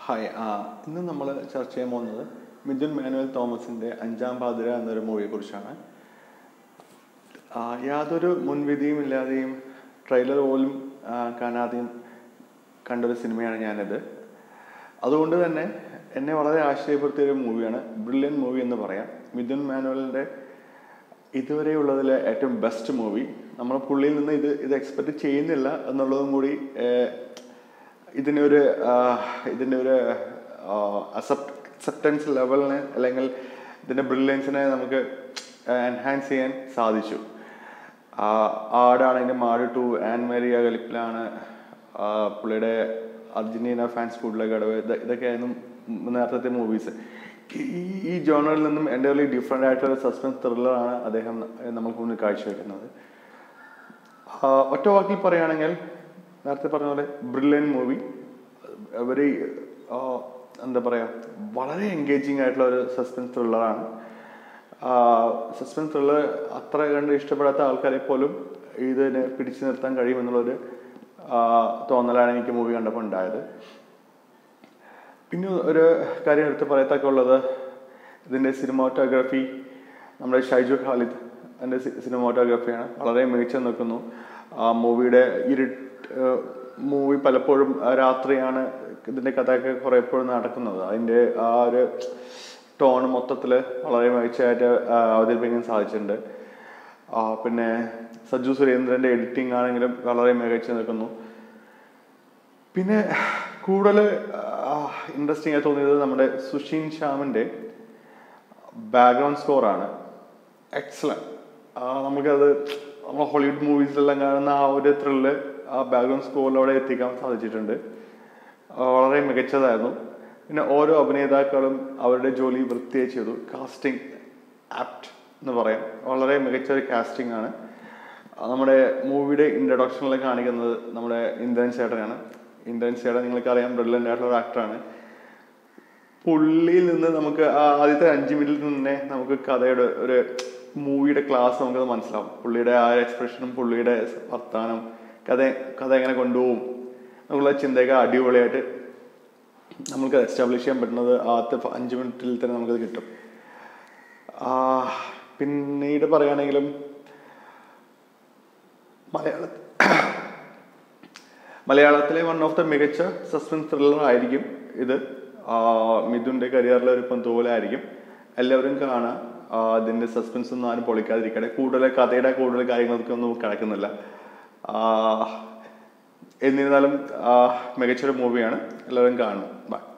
Hi, ഇന്ന് നമ്മൾ ചർച്ച ചെയ്യാൻ പോകുന്നത് മിഥുൻ മാനുവൽ തോമസിൻ്റെ അഞ്ചാം പാതിര എന്നൊരു മൂവിയെക്കുറിച്ചാണ്. യാതൊരു മുൻവിധിയും ഇല്ലാതെയും ട്രെയിലർ പോലും കാണാതെയും കണ്ടൊരു സിനിമയാണ് ഞാനിത്. അതുകൊണ്ട് തന്നെ എന്നെ വളരെ ആശ്ചര്യപ്പെടുത്തിയൊരു മൂവിയാണ്. ബ്രില്യൻ മൂവി എന്ന് പറയാം. മിഥുൻ മാനുവലിൻ്റെ ഇതുവരെയുള്ളതിലെ ഏറ്റവും ബെസ്റ്റ് മൂവി. നമ്മൾ പുള്ളിയിൽ നിന്ന് ഇത് എക്സ്പെക്റ്റ് ചെയ്യുന്നില്ല എന്നുള്ളതും കൂടി ഇതിൻ്റെ ഒരു അക്സെപ്റ്റൻസ് ലെവലിനെ അല്ലെങ്കിൽ ഇതിൻ്റെ ബ്രില്യൻസിനെ നമുക്ക് എൻഹാൻസ് ചെയ്യാൻ സാധിച്ചു. ആടാണെങ്കിലും ആട് 2, ആൻ മേരിയ കളിപ്പിലാണ്, പുള്ളിയുടെ അർജന്റീന ഫാൻസ് ഫുഡിലെ കടവ്, ഇതൊക്കെയായിരുന്നു നേരത്തെ മൂവീസ്. ഈ ജോണറിൽ നിന്നും എൻ്റർലി ഡിഫറെൻ്റ് ആയിട്ടുള്ള സസ്പെൻസ് ത്രില്ലറാണ് അദ്ദേഹം നമുക്ക് മുന്നിൽ കാഴ്ചവെക്കുന്നത്. ഒറ്റ വാക്കിൽ പറയുകയാണെങ്കിൽ നേരത്തെ പറഞ്ഞ പോലെ ബ്രില്യൻ മൂവി. വെരി എന്താ പറയുക, വളരെ എൻഗേജിങ് ആയിട്ടുള്ള ഒരു സസ്പെൻസ് ത്രില്ലറാണ്. സസ്പെൻസ് ത്രില്ലർ അത്ര കണ്ട് ഇഷ്ടപ്പെടാത്ത ആൾക്കാരെ പോലും ഇതിനെ പിടിച്ചു നിർത്താൻ കഴിയുമെന്നുള്ളൊരു തോന്നലാണ് എനിക്ക് മൂവി കണ്ടപ്പോൾ ഉണ്ടായത്. പിന്നെ ഒരു കാര്യം എടുത്ത് പറയത്തൊക്കെ ഉള്ളത്, ഇതിൻ്റെ സിനിമാറ്റോഗ്രാഫി നമ്മുടെ ഷൈജു ഖാലിദ് എൻ്റെ സിനിമാറ്റോഗ്രാഫിയാണ്. വളരെ മികച്ചു നിൽക്കുന്നു. മൂവിയുടെ മൂവി പലപ്പോഴും രാത്രിയാണ് ഇതിൻ്റെ കഥയൊക്കെ കുറെ എപ്പോഴും നടക്കുന്നത്. അതിൻ്റെ ആ ഒരു ടോൺ മൊത്തത്തിൽ വളരെ മികച്ചതായിട്ട് അവതരിപ്പിക്കാൻ സാധിച്ചിട്ടുണ്ട്. പിന്നെ സുരേന്ദ്രൻ്റെ എഡിറ്റിംഗ് ആണെങ്കിലും വളരെ മികച്ചു നിൽക്കുന്നു. പിന്നെ കൂടുതൽ ഇൻട്രസ്റ്റിംഗ് ആയി തോന്നിയത് നമ്മുടെ സുഷിൻ ശ്യാമിൻ്റെ ബാക്ക്ഗ്രൗണ്ട് സ്കോറാണ്. എക്സലന്റ്. നമുക്കത് നമ്മൾ ഹോളിവുഡ് മൂവീസിലെല്ലാം കാണുന്ന ആ ഒരു ത്രില്ല് ആ ബാക്ക്ഗ്രൗണ്ട് സ്കോറിലൂടെ എത്തിക്കാൻ സാധിച്ചിട്ടുണ്ട്. വളരെ മികച്ചതായിരുന്നു. പിന്നെ ഓരോ അഭിനേതാക്കളും അവരുടെ ജോലി വൃത്തിയായി ചെയ്തു. കാസ്റ്റിംഗ് ആപ്റ്റ് എന്ന് പറയാം. വളരെ മികച്ച ഒരു കാസ്റ്റിംഗ് ആണ്. നമ്മുടെ മൂവിയുടെ ഇൻട്രൊഡക്ഷനിൽ കാണിക്കുന്നത് നമ്മുടെ ഇന്ദ്രൻ ചേട്ടനാണ്. ഇന്ദ്രൻ ചേട്ടൻ നിങ്ങൾക്കറിയാം, ബ്രില്യൻ്റ് ആയിട്ടുള്ള ഒരു ആക്ടറാണ്. പുള്ളിയിൽ നിന്ന് നമുക്ക് ആദ്യത്തെ 5 മിനിറ്റിൽ തന്നെ നമുക്ക് കഥയുടെ ഒരു മൂവിയുടെ ക്ലാസ് നമുക്കത് മനസ്സിലാവും. പുള്ളിയുടെ ആ എക്സ്പ്രഷനും പുള്ളിയുടെ വർത്താനം, കഥ എങ്ങനെ കൊണ്ടുപോകും എന്നുള്ള ചിന്തയൊക്കെ അടിപൊളിയായിട്ട് നമുക്ക് എസ്റ്റാബ്ലിഷ് ചെയ്യാൻ പറ്റുന്നത് ആദ്യത്തെ 5 മിനിറ്റിൽ തന്നെ നമുക്കത് കിട്ടും. പിന്നീട് പറയുകയാണെങ്കിലും മലയാളത്തിലെ വൺ ഓഫ് ദ മികച്ച സസ്പെൻസ് ത്രില്ലർ ആയിരിക്കും ഇത്. മിഥുൻ്റെ കരിയറിലെ ഒരു പന്തുപോലെ ആയിരിക്കും. എല്ലാവരും കാണാം. അതിൻ്റെ സസ്പെൻസ് ഒന്നും ആരും പൊളിക്കാതിരിക്കട്ടെ. കഥയുടെ കൂടുതൽ കാര്യങ്ങളൊക്കെ ഒന്നും കിടക്കുന്നില്ല. എന്നിരുന്നാലും മികച്ചൊരു മൂവിയാണ്. എല്ലാവരും കാണണം. ബൈ.